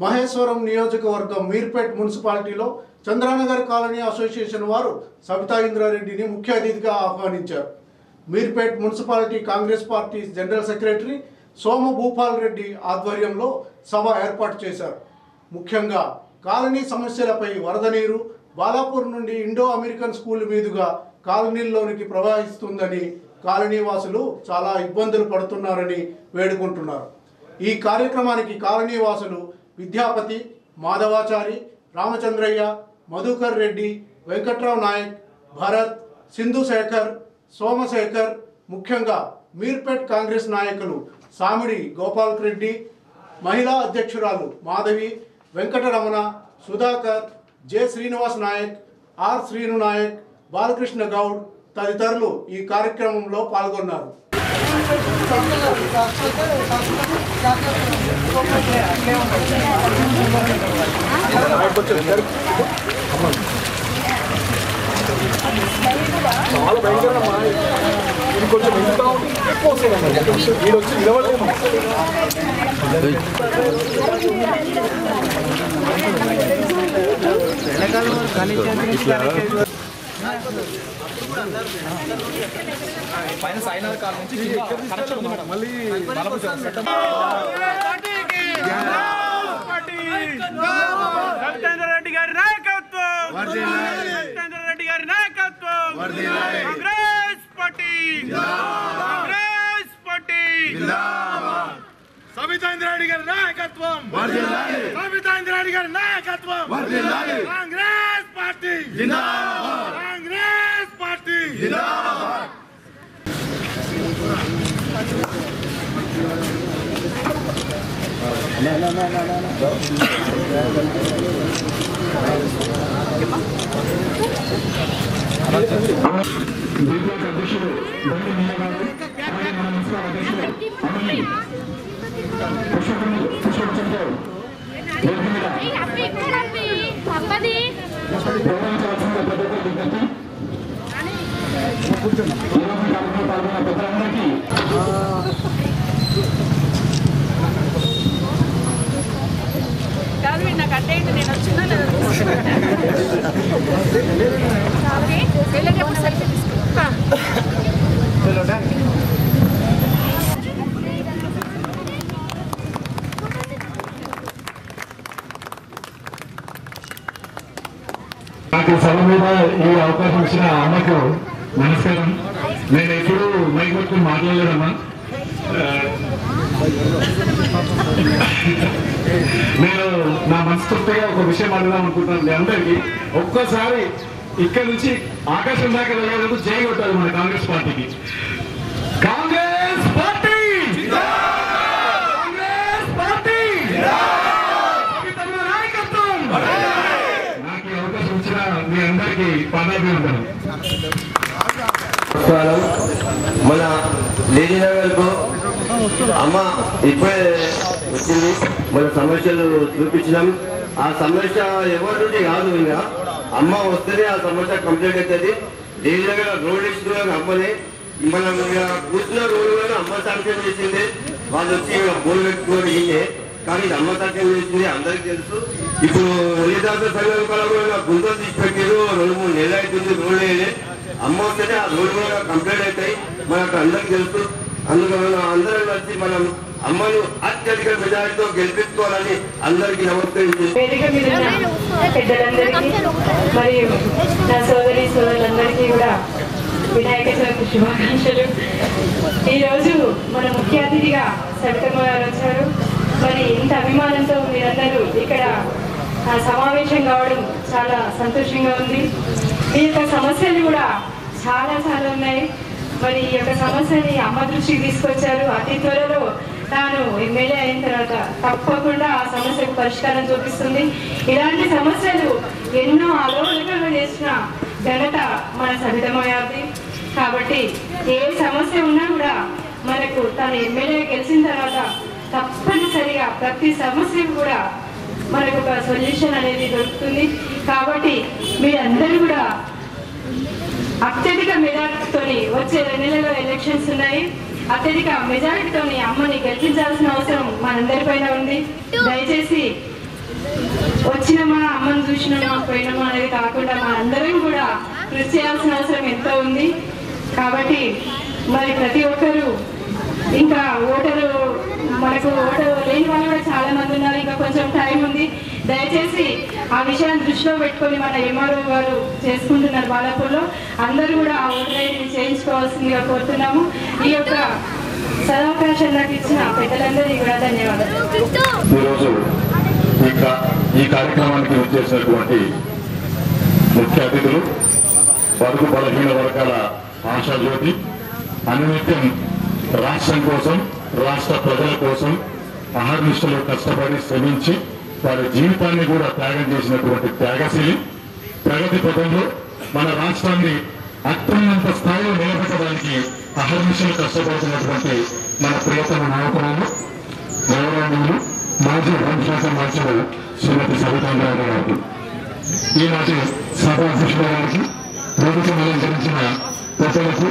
మహేశ్వరం నియోజకవర్గం మీర్పేట్ మున్సిపాలిటీలో Chandranagar colony association వారు సబితా ఇంద్రారెడ్డిని ముఖ్య అతిథిగా ఆహ్వానించారు. Meerpet municipality Congress party general secretary Soma Bhupal Reddy ఆధ్వర్యంలో సభ ఏర్పాటు చేశారు. ముఖ్యంగా కాలనీ సమస్యలపై వరద నీరు బాలాపూర్ నుండి ఇండో అమెరికన్ స్కూల్ మీదుగా కాలనీల్లోనికి ప్రవహిస్తుందని కాలనీ వాసులు చాలా ఇబ్బందులు పడుతున్నారని వేడుకుంటున్నారు. ఈ కార్యక్రమానికి కాలనీ వాసులు విద్యాపతి, మాధవాచారి, రామచంద్రయ్య, మధుకర్ రెడ్డి, వెంకట్రావు నాయక్, భరత్, సింధు శేఖర్, సోమశేఖర్, ముఖ్యంగా మీర్పేట్ కాంగ్రెస్ నాయకులు సామిడి గోపాల్ రెడ్డి, మహిళా అధ్యక్షురాలు మాధవి, వెంకటరమణ, సుధాకర్, జె శ్రీనివాస్ నాయక్, ఆర్ శ్రీను నాయక్, బాలకృష్ణ గౌడ్ తదితరులు ఈ కార్యక్రమంలో పాల్గొన్నారు. చాలా భయంకరమా ఇది కొంచెం ఇంకా ఎక్కువ వస్తుంది వీడు వచ్చి నిలబడలేము. పైన సాయినాథ్ కాల్ నుంచి మళ్ళీ రెడ్డి గారి నాయకత్వం, రెడ్డి గారి నాయకత్వం, కాంగ్రెస్ పార్టీ, కాంగ్రెస్ పార్టీ, సబితా ఇంద్రారెడ్డి గారి నాయకత్వం, సబితా ఇంద్రారెడ్డి గారి నాయకత్వం, కాంగ్రెస్ పార్టీ, కాంగ్రెస్ పార్టీ. కాదు నాకు అంటే నేను వచ్చినా నాకు సభ మీద ఈ అవకాశం ఇచ్చిన అమ్మకు నమస్కారం. నేను ఎప్పుడు మైక్ పట్టుకుని మాట్లాడలేదమ్మా. నేను నా మనస్ఫూర్తిగా ఒక విషయం అడుగుదాం అనుకుంటున్నాను మీ అందరికీ. ఒక్కసారి ఇక్కడ నుంచి ఆకాశం దాకా వెళ్ళేందుకు జై కొట్టాలి మన కాంగ్రెస్ పార్టీకి. కాంగ్రెస్ పార్టీ, కాంగ్రెస్ పార్టీ, నాయకత్వం. నాకు ఈ అవకాశం ఇచ్చిన మీ అందరికీ పాదాభివందనం. మన లేడీనగర్కు అమ్మ ఇప్పుడే వచ్చింది. మన సమస్యలు చూపించినాం. ఆ సమస్య ఎవరి నుండి కాదు, ఇంకా అమ్మ వస్తేనే ఆ సమస్య కంప్లీట్ అవుతుంది. లేడీనగర్ రోడ్ ఇస్తున్నారు అమ్మని. మనం కూర్చున్న రోడ్డు కూడా అమ్మ శాంక్షన్ చేసింది. వాళ్ళు వచ్చి బోర్డు పెట్టుకోవాలి కానీ అమ్మ శాంక్షన్ చేసింది అందరికీ తెలుసు. ఇప్పుడు ఉల్లిదాస సంఘం కూడా గుంతలు తీసి పెట్టారు. 2-3 నెలలు అవుతుంది రోడ్డు వేయలే. అమ్మ వస్తేనే ఆ రోడ్డు కూడా కంప్లీట్ అవుతాయి మనకు అందరికి తెలుసు. అందుకని అందరం కలిసి మనం అమ్మను అత్యధిక మెజారిటీతో గెలిపించుకోవాలని అందరికీ నమస్కరించి పెద్దలందరికీ మరియు నా సోదరి సోదరులందరికీ కూడా వినాయక చవితి శుభాకాంక్షలు. ఈరోజు మన ముఖ్య అతిథిగా సబితమ్మ గారు వచ్చారు. మరి ఇంత అభిమానంతో మీరందరూ ఇక్కడ సమావేశం కావడం చాలా సంతోషంగా ఉంది. మీ యొక్క సమస్యలు కూడా చాలా చాలా ఉన్నాయి. మరి ఈ యొక్క సమస్యని అమ్మ దృష్టికి తీసుకొచ్చారు. అతి త్వరలో తాను ఎమ్మెల్యే అయిన తర్వాత తప్పకుండా ఆ సమస్యకు పరిష్కారం చూపిస్తుంది. ఇలాంటి సమస్యలు ఎన్నో ఆలోచనలు చేసిన ఘనత మన సబితమ్మ గారిది. కాబట్టి ఏ సమస్య ఉన్నా కూడా మనకు తను ఎమ్మెల్యే గెలిచిన తర్వాత తప్పనిసరిగా ప్రతి సమస్యకు కూడా మనకు ఒక సొల్యూషన్ అనేది దొరుకుతుంది. కాబట్టి మీరందరూ కూడా అత్యధిక మెజారిటీతోని వచ్చే 2 నెలల్లో ఎలక్షన్స్ ఉన్నాయి. అత్యధిక మెజారిటీతోని అమ్మని గెలిపించాల్సిన అవసరం మనందరిపైన ఉంది. దయచేసి వచ్చినమా అమ్మను చూసినామా పోయినామా అనేది కాకుండా మనందరం కూడా కృషి చేయాల్సిన అవసరం ఎంతో ఉంది. కాబట్టి మరి ప్రతి ఒక్కరూ ఇంకా మనకు ఓటరు లేని వాళ్ళు కూడా చాలా మంది ఉన్నారు. ఇంకా కొంచెం టైం ఉంది. దయచేసి ఆ విషయాన్ని దృష్టిలో పెట్టుకొని మన ఎంఆర్ఓ గారు చేసుకుంటున్నారు బాలాపూర్లో. అందరూ కూడా ఆ ఓటర్ ఐడిని చేయించుకోవాల్సిందిగా కోరుతున్నాము. ఈ యొక్క సదవకాశం నాకు ఇచ్చిన పెద్దలందరికీ కూడా ధన్యవాదాలు. ఈరోజు ఈ కార్యక్రమానికి వచ్చేసినటువంటి ముఖ్య అతిథులు బడుగు బలహీన వర్గాల ఆశాజ్యోతి, అనునిత్యం రాష్ట్రం కోసం రాష్ట్ర ప్రజల కోసం అహర్నిశలు కష్టపడి శ్రమించి వారి జీవితాన్ని కూడా త్యాగం చేసినటువంటి త్యాగశీలి, ప్రగతి పథంలో మన రాష్ట్రాన్ని అత్యున్నత స్థాయిలో నిలబెట్టడానికి అహర్నిశలు కష్టపడుతున్నటువంటి మన ప్రియతమ నాయకురాలు గౌరవనీయులు మాజీ హోంశాఖ మంత్రులు శ్రీమతి సబితాంద్రారావు గారికి, ఈనాటి సభా అధ్యక్షుల గారికి, వేదిక అలంకరించిన పెద్దలకు,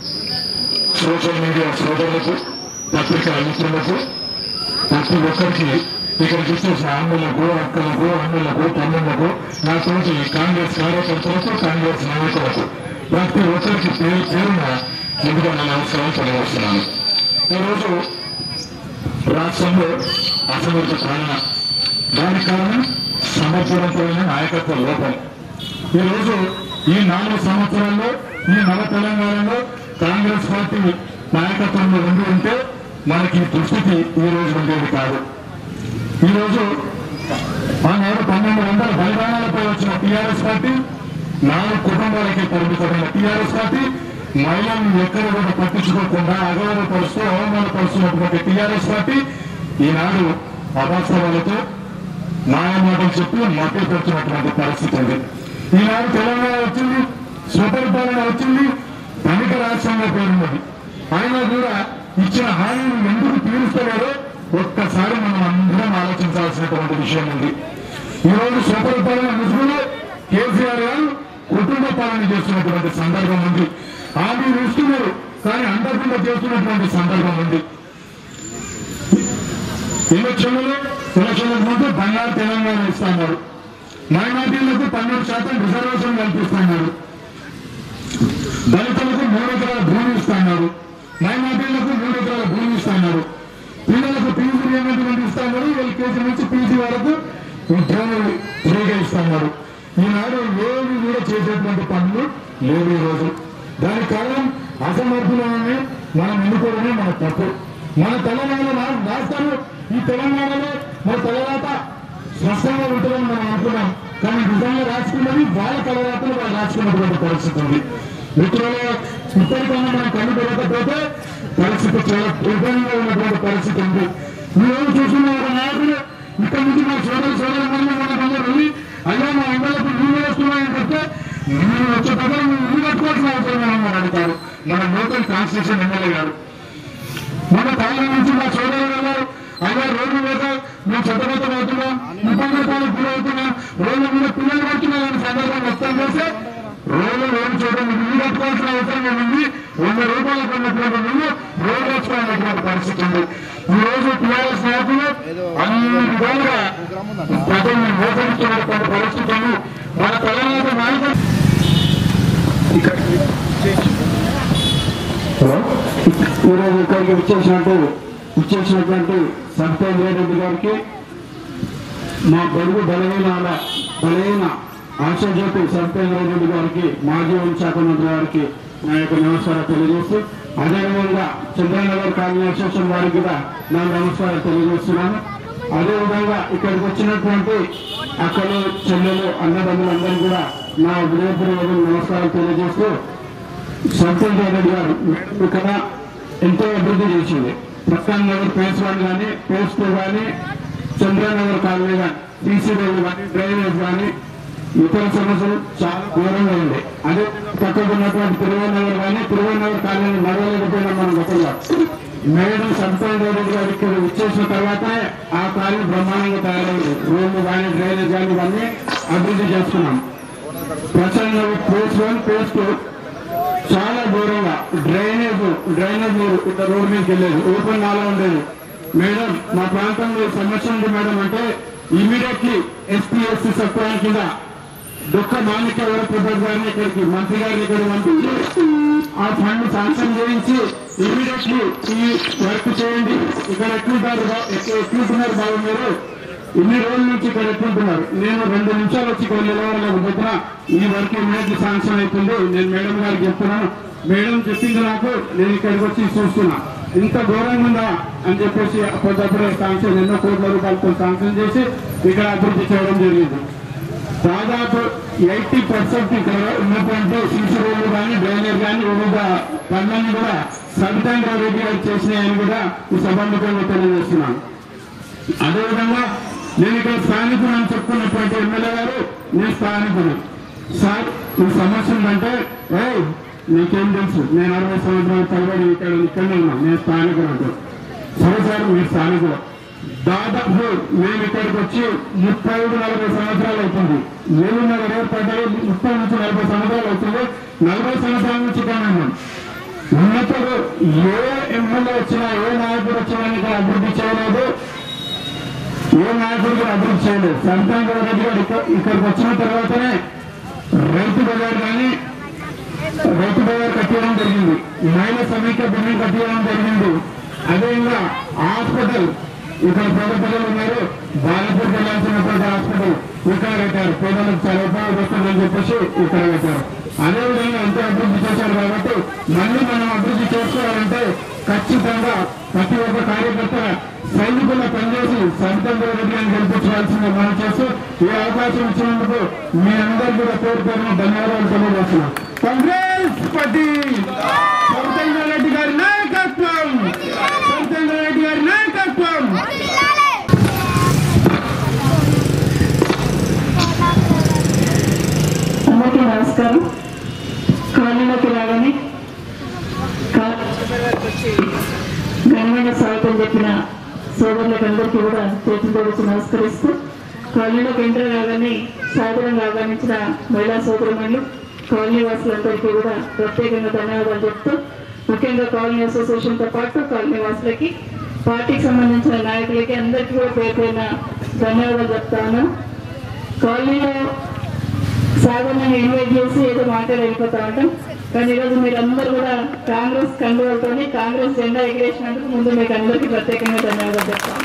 సోషల్ మీడియా సోదరులకు, పత్రికా మిత్రులకు, ప్రతి ఒక్కరికి ఇక్కడికి వచ్చేసిన అమ్మలకు, అక్కలకు, అన్నలకు, తమ్ముళ్లకు, నా తోటి కాంగ్రెస్ కార్యకర్తలకు, కాంగ్రెస్ నాయకులకు ప్రతి ఒక్కరికి పేరున ముందుగా నా నమస్కారం తెలియజేస్తున్నాను. ఈరోజు రాష్ట్రంలో అసమర్థ పాలన, దానికి కారణం సమర్థవంతమైన నాయకత్వ లోపం. ఈరోజు ఈ 4 సంవత్సరాల్లో ఈ నవ తెలంగాణలో కాంగ్రెస్ పార్టీ నాయకత్వంలో ఉంటే మనకి దుస్థితి ఈ రోజు ఉండేది కాదు. ఈరోజు ఆనాడు 1200 బలిదానాలపై వచ్చిన టీఆర్ఎస్ పార్టీ, 4 కుటుంబాలకి పరిమితమైన టీఆర్ఎస్ పార్టీ, మహిళలను ఎక్కడ కూడా పట్టించుకోకుండా అగౌరవపరుస్తూ అవమానపరుస్తున్నటువంటి టీఆర్ఎస్ పార్టీ ఈనాడు అవాస్తవాలతో మాయమాటలు చెప్పి మట్టి పెడుతున్నటువంటి పరిస్థితి ఉంది. ఈనాడు తెలంగాణ వచ్చింది, స్వపరిపాలన వచ్చింది, ధనిక రాష్ట్రంగా పేరున్నది. అయినా కూడా ఇచ్చిన హామీని ఎందుకు తీరుస్తలేదో ఒక్కసారి మనం అందరం ఆలోచించాల్సినటువంటి విషయం ఉంది. ఈరోజు స్వపరిపాలన ముసుగులో కేసీఆర్ గారు కుటుంబ పాలన చేస్తున్నటువంటి సందర్భం ఉంది. హామీలు ఇస్తున్నారు కానీ అందకుండా చేస్తున్నటువంటి సందర్భం ఉంది. ఎలక్షన్లకు ముందు బంగారు తెలంగాణ ఇస్తున్నారు, మైనార్టీలకు 12% రిజర్వేషన్ కల్పిస్తున్నారు, దళితులకు 3 ఎకరాల భూమి ఇస్తున్నారు, మైనార్టీలకు 3 ఎకరాల భూమి ఇస్తున్నారు, పిల్లలకు పీజీ రియంబర్స్మెంట్ ఇస్తున్నారు, ఎల్కేజీ నుంచి పీజీ వరకు ఉద్యోగులు ఫ్రీగా ఇస్తున్నారు. ఈనాడు ఏవి కూడా చేసేటువంటి పనులు లేవు ఈరోజు. దానికి కారణం అసమర్థులనే మనం ఎన్నుకోవడమే మన తప్పు. మన తెలంగాణ రాష్ట్రాలు ఈ తెలంగాణలో మన తలరాత స్పష్టంగా ఉంటుందని మనం అనుకున్నాం. కానీ నిజంగా రాసుకున్నది వాళ్ళ తలరాతలు వాళ్ళు రాసుకున్నటువంటి పరిస్థితి ఉంది. మిత్రులు, ఇప్పటికన్నా మనం కళ్ళు పెరగకపోతే పరిస్థితి చాలా దుర్భరంగా ఉన్నటువంటి పరిస్థితి ఉంది. ఈరోజు చూస్తున్న ఒక నాయకులు ఇక్కడ నుంచి మా సోదరు మనకందరూ వెళ్ళి అయ్యా మా ఇళ్ళకు నీళ్ళు వస్తున్నాయని చెప్తే నీళ్ళు వచ్చే ప్రజలు నీళ్ళు కట్టుకోవాల్సిన అవసరం ఏమని అడుగుతారు మన లోకల్ కాన్స్టిట్యూషన్ ఎమ్మెల్యే గారు. మన పాలన నుంచి మా సోదరులు వెళ్ళారు, అయ్యా రోడ్లు లేక మేము చెత్తబద్దలు అవుతున్నాం, ఇబ్బందుల పాలకు గురవుతున్నాం, రోడ్ల మీద పిల్లలు పడుతున్నాయని సందర్భం వ్యక్తం చేస్తే రోడ్లు రోడ్డు చూడడం ఇల్లు కట్టుకోవాల్సిన అవసరం ఉంది. 100 రూపాయలకు ఉన్నటువంటి నీళ్ళు రోడ్డు వచ్చుకోవాలన్నటువంటి పరిస్థితి ఉంది. ఈ రోజు టీఆర్ఎస్ నాయకులు అన్ని విధాలుగా ప్రజల్ని మోసగిస్తున్నటువంటి పరిస్థితి ఉంది. మన తెలంగాణ నాయకులు ఈరోజు ఇక్కడికి ఇచ్చేసినటువంటి సబితాంద్రారెడ్డి గారికి, మా బడుగు బలహీన ఆశాజ్యోతి సబితాంద్రారెడ్డి గారికి, మాజీ హోంశాఖ మంత్రి గారికి నా యొక్క నమస్కారం తెలియజేస్తూ, అదేవిధంగా చంద్రనగర్ కాలనీ అసోసియేషన్ వారికి కూడా నా నమస్కారం తెలియజేస్తున్నాను. అదేవిధంగా ఇక్కడికి వచ్చినటువంటి అక్కలు, చెల్లెలు, అన్నదమ్ములందరూ కూడా నా హృదయపూర్వక నమస్కారం తెలియజేస్తూ, సబితాంద్రారెడ్డి గారు ఇక్కడ ఎంతో అభివృద్ధి చేసింది. ప్రకాశ్ నగర్ ఫేజ్ 1 కానీ ఫేజ్ 2 కానీ, చంద్రనగర్ కాలనీ కానీ, సీసీ రోడ్లు కానీ, డ్రైనేజ్ కానీ, ఇతర సమస్యలు చాలా ఘోరంగా ఉంది. అదే పక్కకు ఉన్నటువంటి తిరువనగర్ కానీ, తిరువనగర్ కాలనీ నడవలేకపోయినా మనం గతంలో మేడం సబితాంద్రారెడ్డి గారు ఇక్కడ వచ్చేసిన తర్వాత ఆ కాలనీ బ్రహ్మాండంగా తయారైంది. రోడ్లు కానీ, డ్రైనేజ్ కానీ ఇవన్నీ అభివృద్ధి చేస్తున్నాం. ప్రకాశ్ నగర్ ఫేజ్ 1 ఫేజ్ 2 చాలా ఘోరంగా డ్రైనేజ్ నీరు ఇక్కడ రోడ్డు మీదకి వెళ్ళేది, ఓపెన్ నాలా ఉండేది. మేడం మా ప్రాంతంలో సమస్య ఉంది మేడం అంటే ఇమీడియట్లీ ఎస్పీ సత్వం కింద డొక్క మాణిక్య వరప్రసాద్ గారిని ఇక్కడికి మంత్రి గారిని ఇక్కడ పంపించి ఆ ఫండ్ శాంక్షన్ చేయించి ఇమీడియట్లీ ఈ వర్క్ చేయండి. ఇక్కడ ఎట్లుంటున్నారు బాబు మీరు, ఇన్ని రోజుల నుంచి ఇక్కడ ఎట్లుంటున్నారు? నేను 2 నిమిషాలు వచ్చి ఇక్కడ నిలవలేకపోతున్నా. ఈ వర్క్ ఇమీడియట్లీ శాంక్షన్ అవుతుంది. నేను మేడం గారికి చెప్తున్నాను. మేడం చెప్పింది నాకు, నేను ఇక్కడికి వచ్చి చూస్తున్నా. ఇంత ఘోరంగా ఉందా అని చెప్పేసి అప్పటికప్పుడే శాంక్షన్ ఎన్నో కోట్ల రూపాయలతో శాంక్షన్ చేసి ఇక్కడ అభివృద్ధి చేయడం జరిగింది. దాదాపు 80% ఇక్కడ ఉన్నటువంటి సీసీ రోడ్లు కానీ డ్రైనేజ్ కానీ వివిధ పనులన్నీ కూడా సబితా రెడ్డి గారు చేసినాయని కూడా ఈ సభాముఖంగా తెలియజేస్తున్నాను. అదేవిధంగా నేను ఇక్కడ స్థానికుడు అని చెప్పుకున్నటువంటి ఎమ్మెల్యే గారు, నేను స్థానికుడు సార్, ఈ సమస్య ఉందంటే నీకేం తెలుసు, నేను 60 సంవత్సరాల పైబడి ఇక్కడనే ఉన్నా, నేను స్థానికుడు అంటూ. సరే సార్ మీరు స్థానికుడు. దాదాపు మేము ఇక్కడికి వచ్చి 35-40 సంవత్సరాలు అవుతుంది. మేలున్న ఏర్పడ్డాయి 30 నుంచి 40 సంవత్సరాలు అవుతుంది. 40 సంవత్సరాల నుంచి ఇక్కడ ఉన్నాం. ఉన్నప్పుడు ఏ ఎమ్మెల్యే వచ్చినా ఏ నాయకుడు వచ్చినా ఇక్కడ అభివృద్ధి చేయలేదు, ఏ నాయకుడు కూడా అభివృద్ధి చేయలేదు. సబితా రెడ్డి గారు ఇక్కడికి వచ్చిన తర్వాతనే రైతు బజార్ కట్టించడం జరిగింది, మహిళా సమీక్ష భూమి కట్టించడం జరిగింది. అదేవిధంగా హాస్పిటల్ ఇక్కడ పేద ప్రజలు ఉన్నారు, బాలపూర్ వెళ్ళాల్సినటువంటి హాస్పిటల్ ఇక్కడ కట్టారు. పేదలకు చాలా ఉపయోగం వస్తుందని చెప్పేసి ఇక్కడ కట్టారు. అదేవిధంగా ఎంతో అభివృద్ధి చేశారు. కాబట్టి మళ్ళీ మనం అభివృద్ధి చేసుకోవాలంటే ఖచ్చితంగా ప్రతి ఒక్క కార్యకర్త సైనికుల్లో పనిచేసి సబితా రెడ్డి అని గెలిపించాల్సిందిగా మనం చేస్తూ ఈ అవకాశం ఇచ్చినందుకు మీ అందరికీ కూడా పేరు పేరున ధన్యవాదాలు తెలియజేస్తున్నాం. కాంగ్రెస్ పార్టీ, సబితా రెడ్డి గారి నాయకత్వం, సబితా రెడ్డి గారి నాయకత్వం. అందరికీ నమస్కారం. కాలనీలోకి రాగానే ఘనమైన స్వాగతం చెప్పిన సోదరులకు అందరికీ కూడా చేతులు నమస్కరిస్తూ, కాలనీలోకి ఎంటర్ కాగానే సాధారణంగా ఆహ్వానించిన మహిళా సోదరుమణులు, కాలనీ వాసులందరికీ కూడా ప్రత్యేకంగా ధన్యవాదాలు చెప్తూ, ముఖ్యంగా కాలనీ అసోసియేషన్తో పాటు కాలనీ వాసులకి, పార్టీకి సంబంధించిన నాయకులకి అందరికీ కూడా పేరుపైన ధన్యవాదాలు చెప్తాను. కాలనీలో సాధారణంగా ఇన్వైట్ చేసి ఏదో మాట్లాడి వెళ్ళిపోతా ఉంటాం. కానీ ఈరోజు మీరందరూ కూడా కాంగ్రెస్ కండువలతోని కాంగ్రెస్ జెండా ఎగిరేసినందుకు ముందు మీకు అందరికీ ప్రత్యేకంగా ధన్యవాదాలు చెప్తాను.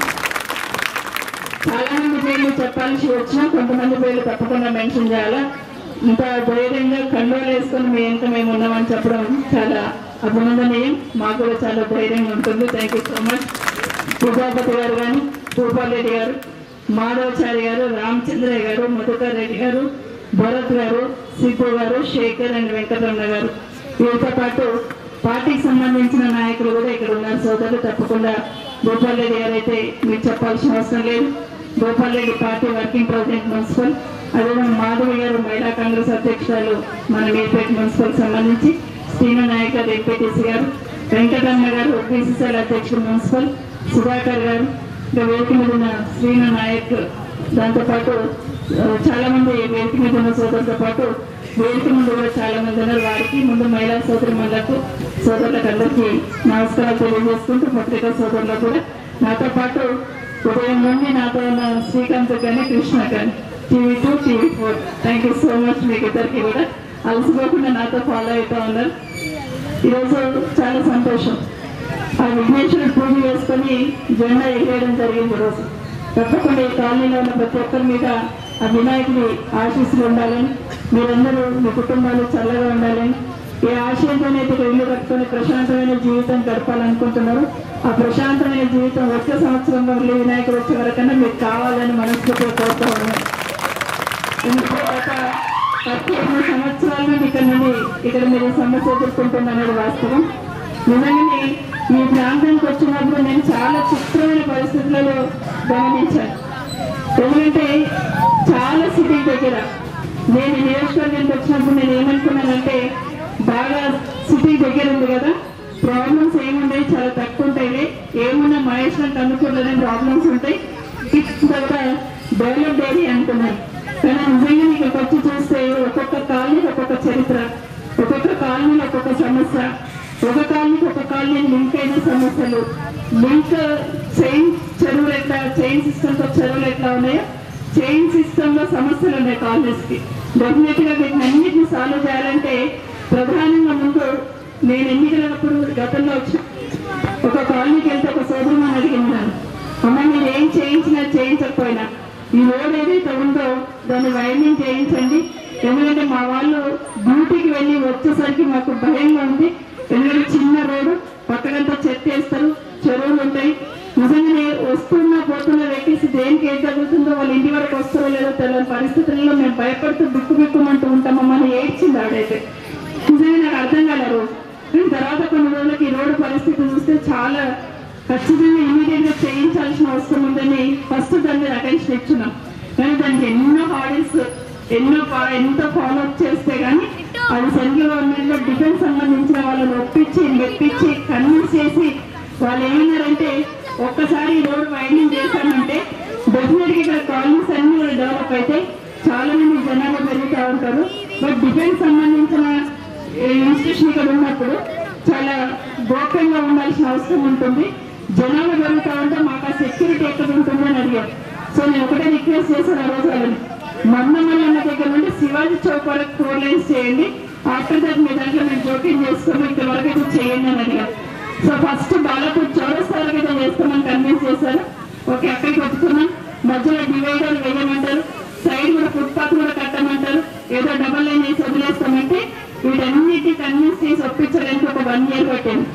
చాలా మంది పేర్లు చెప్పాల్సి వచ్చినా కొంతమంది పేర్లు తప్పకుండా మెన్షన్ చేయాలా. ఇంత ధైర్యంగా కండువలు వేసుకొని మీ వెంట మేము ఉన్నామని చెప్పడం చాలా అభినందనీయం. మాకు కూడా చాలా ధైర్యంగా ఉంటుంది. Thank you so much. Prajapati గారు కానీ, భూపాల్ రెడ్డి గారు, మాధవచారి గారు, రామచంద్రయ్య గారు, మధుకర్ రెడ్డి గారు, భరత్ గారు, సిద్ధు గారు, శేఖర్ అండ్ వెంకటరమణ గారు, వీరితో పాటు పార్టీకి సంబంధించిన నాయకులు కూడా ఇక్కడ ఉన్నారు. సోదరులు తప్పకుండా భూపాల్ రెడ్డి గారు అయితే మీకు చెప్పాల్సిన అవసరం లేదు. Bhupal Reddy party working president municipal. అదేవిధంగా మాధవి గారు మహిళా కాంగ్రెస్ అధ్యక్షురాలు మన మీర్పేట మున్సిపల్ సంబంధించి, శ్రీను నాయక్ గారు ఎంపీటీసీ గారు, వెంకటరమణ గారు బీసీసీఎల్ అధ్యక్షుడు మున్సిపల్, సుధాకర్ గారు, ఇంకా వేదిక మీద ఉన్న శ్రీను నాయక్, దాంతోపాటు చాలా మంది వేదిక మీద ఉన్న సోదరులతో పాటు వేదిక ముందు కూడా చాలా మంది ఉన్నారు. వారికి ముందు మహిళా సోదరులకు అందరికీ నమస్కారాలు తెలియజేసుకుంటూ, పత్రికా సోదరులకు కూడా నాతో పాటు ఉదయం నుండి నాతో ఉన్న శ్రీకాంత్ కానీ, కృష్ణ కానీ, TV2, TV4, thank you so much. మీకు ఇద్దరికి కూడా అలసిపోకుండా నాతో ఫాలో అవుతూ ఉన్నారు. ఈరోజు చాలా సంతోషం. ఆ విఘ్నేశ్వరుడు పూజ చేసుకొని జెండా ఎగరేయడం జరిగింది. ఈరోజు తప్పకుండా ఈ కాలనీలో ఉన్న ప్రతి ఒక్కరి మీద ఆ వినాయకుడి ఆశీస్సులు ఉండాలని, మీరందరూ మీ కుటుంబాలు చల్లగా ఉండాలని, ఏ ఆశయంతోనైతే ఇల్లు కట్టుకొని ప్రశాంతమైన జీవితం గడపాలనుకుంటున్నారు, ఆ ప్రశాంతమైన జీవితం వచ్చే సంవత్సరంలో మళ్ళీ వినాయకుడు వచ్చే వరకన్నా మీకు కావాలని మనస్ఫూర్తిగా కోరుతూ ఉన్నాను. ఎందుకంటే గత 15 సంవత్సరాల నుండి ఇక్కడ మీరు సమస్య ఎదుర్కొంటున్నారు వాస్తవం. నిజంగానే ఈ ప్రాంతానికి వచ్చినప్పుడు నేను చాలా చిత్రమైన పరిస్థితులలో గమనించాను. ఎందుకంటే చాలా సిటీ దగ్గర నేను నియోజకవర్గానికి వచ్చినప్పుడు నేను ఏమనుకున్నానంటే, బాగా సిటీ దగ్గర ఉంది కదా, ప్రాబ్లమ్స్ ఏముంటాయి, చాలా తక్కువ ఉంటాయి, ఏమున్నా మహేష్కి అనుకూలనే ప్రాబ్లమ్స్ ఉంటాయి, తర్వాత డెవలప్డ్ ఏరియా అనుకున్నాను. కానీ నిజంగా ఇక్కడికి వచ్చి చూస్తే ఒక్కొక్క కాలనీకి ఒక్కొక్క చరిత్ర, ఒక్కొక్క కాలనీలో ఒక్కొక్క సమస్య, ఒక కాలనీకి ఒక కాలనీ లింక్ అయిన సమస్యలు, లింక్ చెరువులు ఎట్లా చైన్ సిస్టమ్తో చెరువులు ఎట్లా ఉన్నాయో చైన్ సిస్టంలో సమస్యలు ఉన్నాయి కాలనీస్కి. డెఫినెట్గా వీటిని అన్నిటిని సాల్వ్ చేయాలంటే ప్రధానంగా ముందు నేను ఎన్నికలప్పుడు గతంలో వచ్చి ఒక కాలనీకి వెళ్తే ఒక సోదరుని అడిగినాను, అమ్మ మీరు ఏం చేయించినా చేయించకపోయినా ఈ రోడ్ ఏదైతే ఉందో దాన్ని వైండింగ్ చేయించండి, ఎందుకంటే మా వాళ్ళు డ్యూటీకి వెళ్ళి వచ్చేసరికి మాకు భయంగా ఉంది. ఎందుకంటే చిన్న రోడ్డు పక్కనంతా చెత్త వేస్తారు, చెరువులు ఉంటాయి. నిజంగానే వస్తున్నా పోతున్న వెహికల్స్ దేనికి ఏం జరుగుతుందో వాళ్ళ ఇంటి వరకు వస్తారో లేదో తెలియని పరిస్థితుల్లో మేము భయపడుతూ బిక్కుమంటూ ఉంటామమ్మని ఏడ్చింది ఆవిడైతే. నిజంగా నాకు అర్థం కాలేదు. తర్వాత కొన్ని రోజులకి ఈ రోడ్డు పరిస్థితి చూస్తే చాలా ఖచ్చితంగా ఇమీడియట్గా చేయించాల్సిన అవసరం ఉందని ఫస్ట్ దాని మీద అటెన్షన్ ఇచ్చున్నాం. కానీ దానికి ఎన్నో హార్డల్స్ ఎంత ఫాలోఅప్ చేస్తే కానీ అది సెంట్రల్ గవర్నమెంట్ లో డిఫెన్స్ సంబంధించిన వాళ్ళని ఒప్పించి మెప్పించి కన్విన్స్ చేసి వాళ్ళు ఏమన్నారంటే ఒక్కసారి ఈ రోడ్ వైండింగ్ చేశామంటే డెఫినెట్ గా ఇక్కడ కాలనీస్ అన్ని కూడా డెవలప్ అయితే చాలా మంది జనాలు పెరుగుతూ ఉంటారు. బట్ డిఫెన్స్ సంబంధించిన ఇన్స్టిట్యూషన్ ఇక్కడ ఉన్నప్పుడు చాలా గోప్యంగా ఉండాల్సిన అవసరం ఉంటుంది. జనాలు పెరుగుతూ ఉంటే మాకు ఆ సెక్యూరిటీ ఎక్కడ ఉంటుందని అడిగారు. సో నేను ఒకటే రిక్వెస్ట్ చేశాను ఆ రోజు వాళ్ళని, మన్నమల్లన్న దగ్గర నుండి శివాజీ చౌక్ వరకు 4 lanes చేయండి, ఆఫ్టర్ దట్ మీ దాంట్లో మేము జోక్యం చేసుకుని ఇక్కడ వరకు అయితే చేయండి అని అడిగారు. సో ఫస్ట్ బాలాపూర్ చౌరస్తా వరకు అయితే చేస్తామని కన్విన్స్ చేశారు. ఓకే అక్కడికి వచ్చుకున్నాం, మధ్యలో డివైడర్ వేయమంటారు, సైడ్ కూడా ఫుట్పాత్ కూడా కట్టమంటారు, ఏదో డబల్ లైన్ వేసి వదిలేస్తామంటే వీటన్నిటి కన్విన్స్ చేసి ఒప్పించడానికి ఒక 1 year పట్టింది.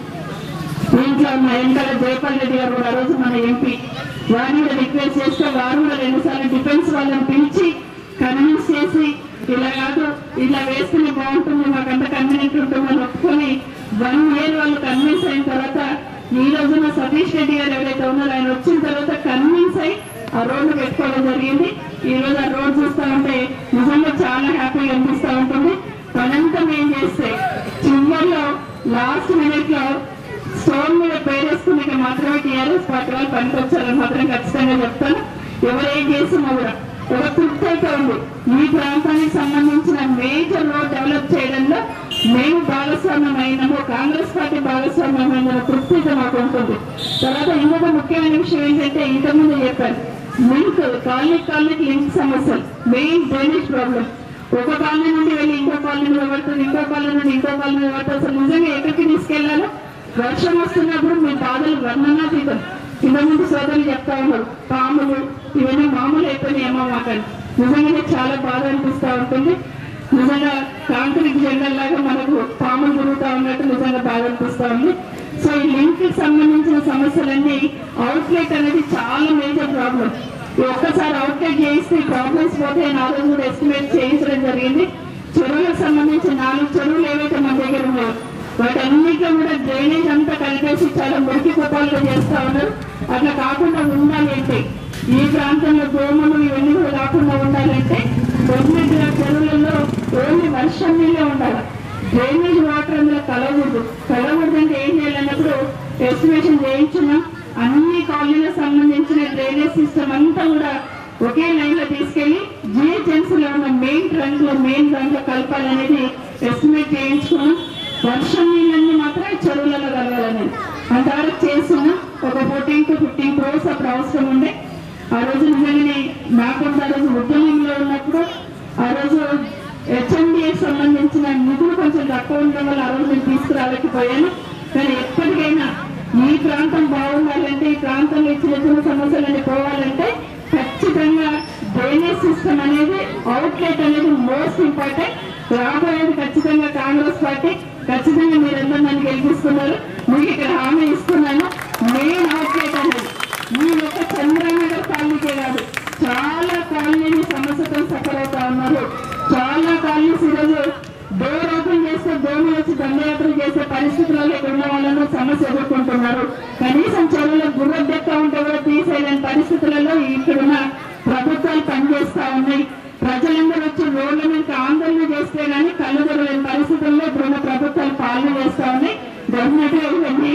దీంట్లో మా వెంకట జయపాల్ రెడ్డి గారు కూడా ఆ రోజు మన ఎంపీ, వారిని కూడా రిక్వెస్ట్ చేస్తే వారు కూడా 2 సార్లు డిఫెన్స్ వాళ్ళని పిలిచి కన్విన్స్ చేసి ఇలా కాదు ఇలా వేస్తేనే బాగుంటుంది, మాకంత కన్వీనియంట్ ఉంటుందని ఒప్పుకొని 1 year వాళ్ళు కన్విన్స్ అయిన తర్వాత ఈ రోజున సతీష్ రెడ్డి గారు ఎవరైతే ఉన్నారో ఆయన వచ్చిన తర్వాత కన్విన్స్ అయి ఆ రోడ్డు పెట్టుకోవడం జరిగింది. ఈ రోజు ఆ రోడ్ చూస్తా ఉంటే నిజంగా చాలా హ్యాపీగా అనిపిస్తూ ఉంటుంది. పనంతా మేము చేస్తే చివరిలో లాస్ట్ మినిట్ లో స్టోన్ మీద పేరేసుకునే మాత్రమే టీఆర్ఎస్ పార్టీ వాళ్ళు పనికొచ్చారని మాత్రం ఖచ్చితంగా చెప్తాను. ఎవరేం చేసినా కూడా ఒక తృప్తి అయితే ఉంది. ఈ ప్రాంతానికి సంబంధించిన మేజర్ రోడ్ డెవలప్ చేయడంలో మేము భాగస్వామ్యం అయినాము, కాంగ్రెస్ పార్టీ భాగస్వామ్యం అయిన తృప్తి అయితే మాకు ఉంటుంది. తర్వాత ఇంకొక ముఖ్యమైన విషయం ఏంటంటే ఇంతకుముందు చెప్పారు లింక్ కాలనీకి లింక్ సమస్యలు, మెయిన్ డ్రైనేజ్ ప్రాబ్లం. ఒక కాలనీ నుండి వెళ్ళి ఇంకో కాలనీ మీద పడుతుంది, ఇంకో కాలనీ నుండి ఇంకో కాలనీ మీద పడుతుంది. అసలు నిజంగా ఎక్కడికి తీసుకెళ్లాలో వర్షం వస్తున్నప్పుడు మీ బాధలు వర్ణనాతీతం. ఇంతకుముందు సోదరులు చెప్తా ఉన్నారు పాములు ఇవన్నీ మామూలు అయిపోయినాయేమో మాకని. నిజంగానే చాలా బాధ అనిపిస్తూ ఉంటుంది. నిజంగా కాంక్రీట్ జెండల్లాగా మనకు పాములు తిరుగుతూ ఉన్నట్టు నిజంగా బాధ అనిపిస్తూ ఉంది. సో ఈ లింక్ కి సంబంధించిన సమస్యలన్నీ అవుట్లెట్ అనేది చాలా మేజర్ ప్రాబ్లం. ఒక్కసారి అవుట్లెట్ చేయిస్తే ప్రాబ్లమ్స్ పోతే ఆ రోజు కూడా ఎస్టిమేట్ చేయించడం జరిగింది. చెరువులకు సంబంధించి 4 చెరువులు ఏవైతే మన దగ్గర ఉన్నాయో వాటన్నిటిలో కూడా డ్రైనేజ్ అంతా కలిపేసి చాలా మురికి కుపాలుగా చేస్తా ఉన్నారు. అట్లా కాకుండా ఉండాలి అంటే ఈ ప్రాంతంలో దోమలు ఇవన్నీ కూడా కాకుండా ఉండాలంటే డెఫినెట్ గా చెరువులలో ఓన్లీ వర్షం నీళ్ళే ఉండాలి. డ్రైనేజ్ వాటర్ అందులో కలవకూడదంటే ఏం చేయాలన్నప్పుడు ఎస్టిమేషన్ చేయించున్నాం. అన్ని కాలనీలకు సంబంధించిన డ్రైనేజ్ సిస్టమ్ అంతా కూడా ఒకే లైన్ లో తీసుకెళ్లి జిహెచ్ఎంసీ లో ఉన్న మెయిన్ ట్రంక్ లో కలపాలనేది ఎస్టిమేట్ చేయించుకున్నాం. వర్షం నీళ్ళన్నీ మాత్రమే చెరువులలో కలవాలనేది అంతవరకు చేస్తున్నాం. ఒక 14 to 15 crores అప్పుడు అవసరం ఉండే. ఆ రోజు నిజంగానే నాకుంటే ఆ రోజు ఉద్యమంలో ఉన్నప్పుడు ఆ రోజు హెచ్ఎండిఏకి సంబంధించిన నిధులు కొంచెం తక్కువ ఉండడం వల్ల ఆ రోజు నేను తీసుకురాలేకపోయాను. కానీ ఎప్పటికైనా ఈ ప్రాంతం బాగుండాలంటే ఈ ప్రాంతంలో చిన్న సమస్యలన్నీ పోవాలంటే ఖచ్చితంగా డ్రైనేజ్ సిస్టమ్ అనేది అవుట్లెట్ అనేది మోస్ట్ ఇంపార్టెంట్. రాబోయేది ఖచ్చితంగా కాంగ్రెస్ పార్టీ, ఖచ్చితంగా మీరందరూ నన్ను గెలిపిస్తున్నారు. మీకు ఇక్కడ హామీ ఇస్తున్నాను. మెయిన్ అవుట్లెట్ అనేది మీ యొక్క చంద్రనగర్ కాలనీకే కాదు, చాలా కాలనీని సమస్యతో సఫర్ అవుతా ఉన్నారు. చాలా కాలనీస్ ఈరోజు డోర్ ఓపెన్ చేస్తే దోమలు వచ్చి దండయాత్రలు చేసే పరిస్థితులలో ఇక్కడ ఉన్న వాళ్ళను సమస్య ఎదుర్కొంటున్నారు. కనీసం చెరువులో గుర్రబెక్క ఉంటే కూడా తీసేయలేని పరిస్థితులలో ఇక్కడున్న ప్రభుత్వాలు పనిచేస్తా ఉన్నాయి. ప్రజలందరూ వచ్చి రోడ్ల మీద ఆందోళన చేస్తే గానీ కళ్ళు తెరలేని పరిస్థితుల్లో ఇప్పుడున్న ప్రభుత్వాలు పాలన చేస్తా ఉన్నాయి. డెఫినెట్ గా ఇవన్నీ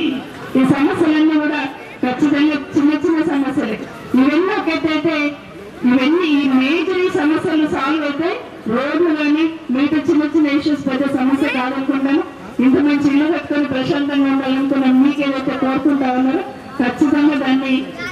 ఈ సమస్యలన్నీ కూడా ఖచ్చితంగా చిన్న సమస్యలే. ఇవన్నీ ఒకటైతే ఇవన్నీ ఈ మేజర్ ఈ సమస్యలు సాల్వ్ అయితే రోడ్లు కానీ మిగతా చిన్న ఇష్యూస్ పెద్ద సమస్య కాదనుకుంటాను. ఇంత మంచి ఇల్లు కట్టుకొని ప్రశాంతంగా ఉండాలనుకున్నాను. మీకేదైతే కోరుకుంటా ఉన్నారో ఖచ్చితంగా దాన్ని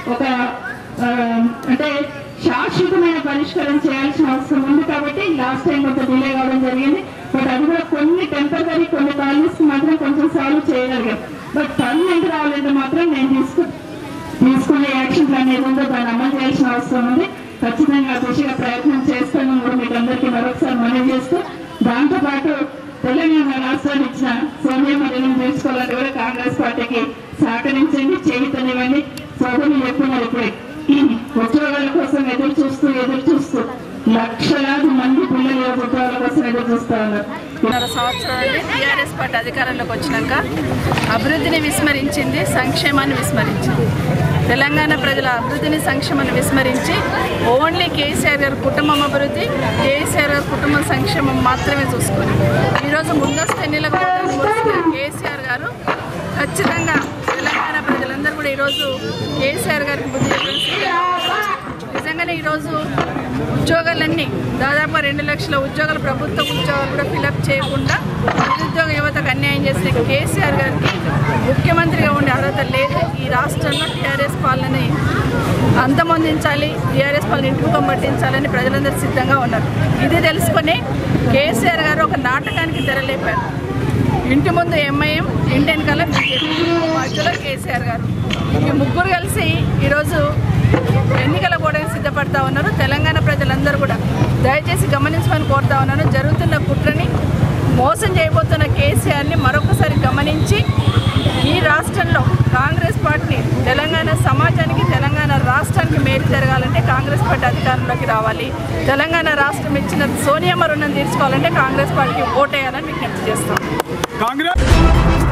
ఒక అంటే శాశ్వతమైన పరిష్కారం చేయాల్సిన అవసరం ఉంది కాబట్టి లాస్ట్ టైం కొంత డిలే కావడం జరిగింది. బట్ అది కూడా కొన్ని టెంపరీ కొన్ని కాలనీస్ మాత్రం కొంచెం సాల్వ్ చేయగలిగాం. బట్ పర్మనెంట్ రావాలంటే మాత్రం నేను తీసుకునే యాక్షన్ ప్లాన్ ఏదో దాన్ని అమలు చేయాల్సిన అవసరం ఉంది. ఖచ్చితంగా దిశగా ప్రయత్నం చేస్తాను కూడా మీకు అందరికీ మరొకసారి మనవి చేస్తూ, దాంతోపాటు తెలంగాణ రాష్ట్రాన్ని ఇచ్చిన సోనియామణిని తీసుకోవాలని కూడా కాంగ్రెస్ పార్టీకి సహకరించండి, చేయుతనివ్వండి. సోదరులు చెప్తున్నారు ఇప్పుడే ఉద్యోగాల కోసం ఎదురు చూస్తూ లక్షలాది మంది పిల్లలు ఉద్యోగాల కోసం ఎదురు చూస్తూ ఉన్నారు. 2.5 సంవత్సరాలు టీఆర్ఎస్ పార్టీ అధికారంలోకి వచ్చినాక అభివృద్ధిని విస్మరించింది, సంక్షేమాన్ని విస్మరించింది. తెలంగాణ ప్రజల అభివృద్ధిని సంక్షేమాన్ని విస్మరించి ఓన్లీ కేసీఆర్ గారి కుటుంబం అభివృద్ధి, కేసీఆర్ గారి కుటుంబం సంక్షేమం మాత్రమే చూసుకొని ఈరోజు ముందస్తు ఎన్నికలకు కేసీఆర్ గారు ఖచ్చితంగా తెలంగాణ ప్రజలందరూ కూడా ఈరోజు కేసీఆర్ గారికి బుద్ధి నిజంగానే ఈరోజు ఉద్యోగాలన్నీ దాదాపు 2 లక్షల ఉద్యోగాలు ప్రభుత్వ ఉద్యోగాలు కూడా ఫిలప్ చేయకుండా నిరుద్యోగ యువతకు అన్యాయం చేసిన కేసీఆర్ గారికి ముఖ్యమంత్రిగా ఉండే అర్హత లేదు. ఈ రాష్ట్రంలో టీఆర్ఎస్ పాలనని అంతమొందించాలి, టీఆర్ఎస్ పాలన ఇంటికి పట్టించాలని ప్రజలందరూ సిద్ధంగా ఉన్నారు. ఇది తెలుసుకొని కేసీఆర్ గారు ఒక నాటకానికి తెరలేపారు. ఇంటి ముందు ఎంఐఎం, ఇంటి వెనకాల బీజేపీ, మధ్యలో కేసీఆర్ గారు, ఈ ముగ్గురు కలిసి ఈరోజు ఎన్నికల కూడా సిద్ధపడతా ఉన్నారు. తెలంగాణ ప్రజలందరూ కూడా దయచేసి గమనించమని కోరుతా ఉన్నాను. జరుగుతున్న కుట్రని, మోసం చేయబోతున్న కేసీఆర్ని మరొకసారి గమనించి ఈ రాష్ట్రంలో కాంగ్రెస్ పార్టీని తెలంగాణ సమాజానికి, తెలంగాణ రాష్ట్రానికి మేలు జరగాలంటే కాంగ్రెస్ పార్టీ అధికారంలోకి రావాలి. తెలంగాణ రాష్ట్రం ఇచ్చిన సోనియామ్మ రుణం తీర్చుకోవాలంటే కాంగ్రెస్ పార్టీకి ఓటేయాలని విజ్ఞప్తి చేస్తాం. కాంగ్రెస్